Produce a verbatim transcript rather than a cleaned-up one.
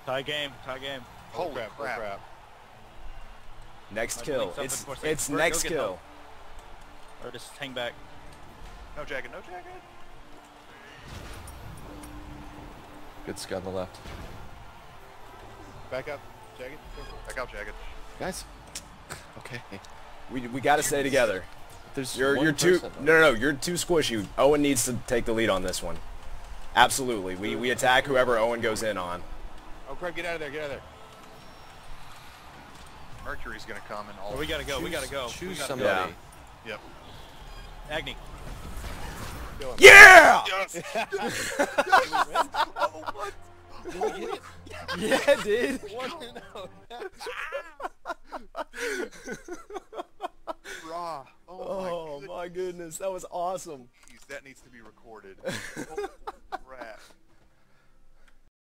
Tie game, tie game. Holy Oh, crap, crap. oh, crap. Next I'm kill. doing something It's for a second. it's Bert, next go get kill. help. Or just hang back. No jacket, no jacket. Good scout on the left. Back up, jacket. Back out jacket. Guys. Okay. We we got to stay together. There's You're one you're too person, no no no you're too squishy. Owen needs to take the lead on this one. Absolutely. We we attack whoever Owen goes in on. Oh crap, get out of there, get out of there. Mercury's gonna come and all. Oh, we gotta go, we gotta go. Choose we gotta somebody. Yeah. Yep. Go. Agni. Kill him. Yeah! Yes! Oh, what? Did we get it? Yeah, dude. One and out. Raw. Oh, Oh my, my goodness, that was awesome. goodness. That needs to be recorded.